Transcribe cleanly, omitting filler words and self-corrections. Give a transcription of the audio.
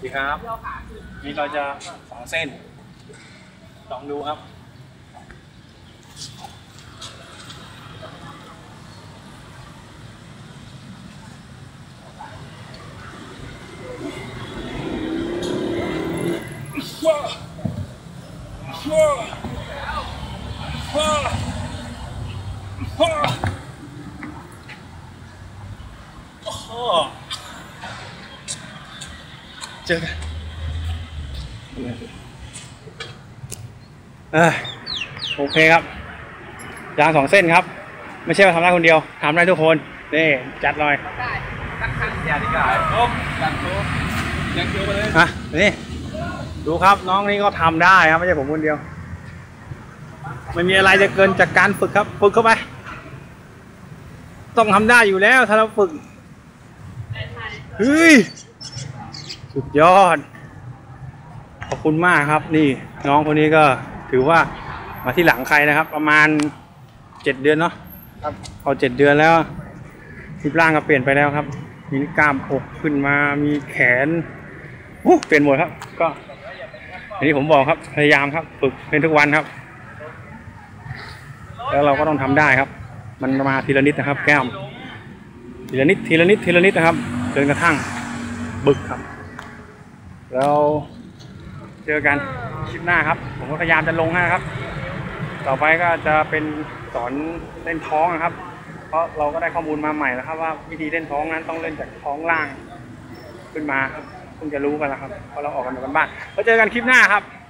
ดีครับนี่เราจะ2เส้นลองดูครับเจอกันโอเคครับยาง2เส้นครับไม่ใช่ว่าทำได้คนเดียวทำได้ทุกคนนี่จัดเลยอย่าดีกว่าปุ๊บจัดปุ๊บยังคิวไปเลยนี่ดูครับน้องนี่ก็ทำได้ครับไม่ใช่ผมคนเดียวไม่มีอะไรจะเกินจากการฝึกครับฝึกเข้าไปต้องทำได้อยู่แล้วถ้าเราฝึกเฮ้ยสุดยอดขอบคุณมากครับนี่น้องคนนี้ก็ถือว่ามาที่หลังใครนะครับประมาณ7 เดือนเนาะครับเอา7 เดือนแล้วรูปร่างก็เปลี่ยนไปแล้วครับมีกล้ามอกขึ้นมามีแขนเปลี่ยนหมดครับก็อย่างที่ผมบอกครับพยายามครับฝึกเป็นทุกวันครับแล้วเราก็ต้องทำได้ครับมันมาทีละนิดนะครับแก้มทีละนิดทีละนิดทีละนิดนะครับจนกระทั่งบึกครับแล้วเจอกันคลิปหน้าครับผมก็พยายามจะลงนะครับต่อไปก็จะเป็นสอนเล่นท้องนะครับเพราะเราก็ได้ข้อมูลมาใหม่แล้วครับว่าวิธีเล่นท้องนั้นต้องเล่นจากท้องล่างขึ้นมาเพิ่งจะรู้กันแล้วครับเพราะเราออกกันบ้านแล้วเจอกันคลิปหน้าครับ